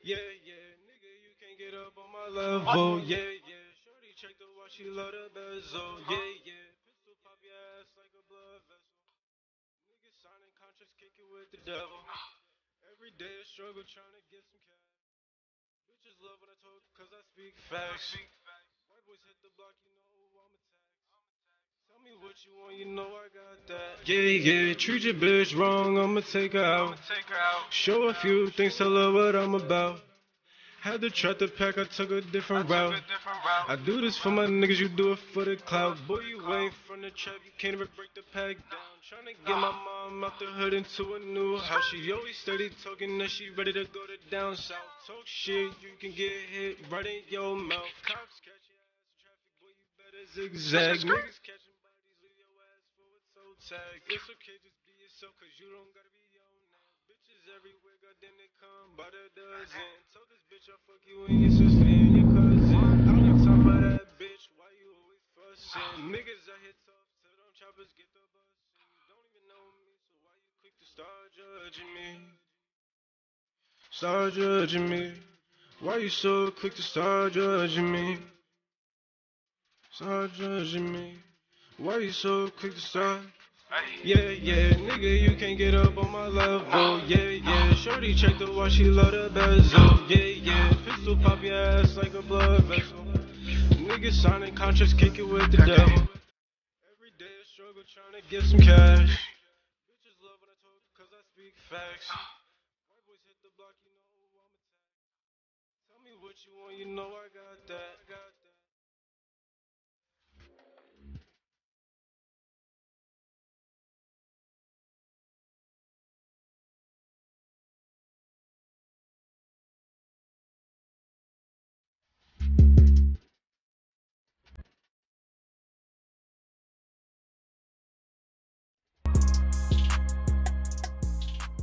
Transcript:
Yeah, yeah, nigga, you can't get up on my level. Yeah, yeah, shorty check the watch, she love the bezel. Yeah, yeah, pistol pop your ass like a blood vessel. Niggas signing contracts, kick it with the devil. Every day a struggle trying to get some cash. Bitches love when I talk, cause I speak facts. White boys hit the block, you know I'm a tax. Tell me what you want, you know I got that. Yeah, yeah, treat your bitch wrong, I'ma take her out. Show a few things, tell her what I'm about. Had to try the pack, I took a different route. I do this for my niggas, you do it for the clout. Boy, you ain't from the trap, you can't even break the pack down. Tryna get my mom out the hood into a new house. She always steady talking that she ready to go to down south. Talk shit, you can get hit right in your mouth. Cops catch your ass in traffic, boy, you better zigzag. Niggas catching bodies, leave your ass for a toe tag. It's okay, just be yourself, cause you don't gotta be on that. Bitches everywhere, goddamn, they come by the dozen. Told this bitch I fuck you and your sister and your cousin. I don't talk about that bitch, why you always fussing? Niggas out here tough, till them choppers get the bus. And you don't even know me, so why you quick to start judging me? Start judging me. Why you so quick to start judging me? Start judging me. Why you so quick to start? Yeah, yeah, nigga, you can't get up on my level. Yeah, yeah, shorty check the watch, she love the bezel. Yeah, yeah, pistol pop your ass like a blood vessel. Niggas signing contracts, kick it with the devil. Every day a struggle trying to get some cash. Bitches love when I talk, cause I speak facts. White boys hit the block, you know I'm a tax. Tell me what you want, you know I got that.